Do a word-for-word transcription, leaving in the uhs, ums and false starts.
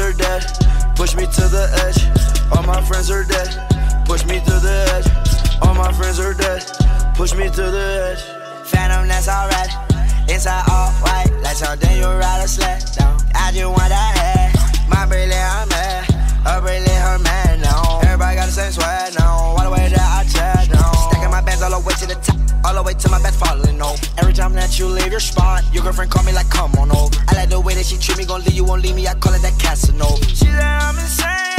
are dead. Push me to the edge. All my friends are dead. Push me to the edge. All my friends are dead. Push me to the edge. Phantom, that's alright. Inside all white, like something you ride a sled down. I just want that head. My bracelet, I'm mad. Her bracelet, her man now. Everybody got the same swag now. All the way that I chat now. Stacking my bands all the way to the top. All the way to my bed falling over. Every time that you leave your spot, your girlfriend call me like, come on over. I like the way that she treat me, gon' leave you, won't leave me. I call it that Casanova. She said I'm insane.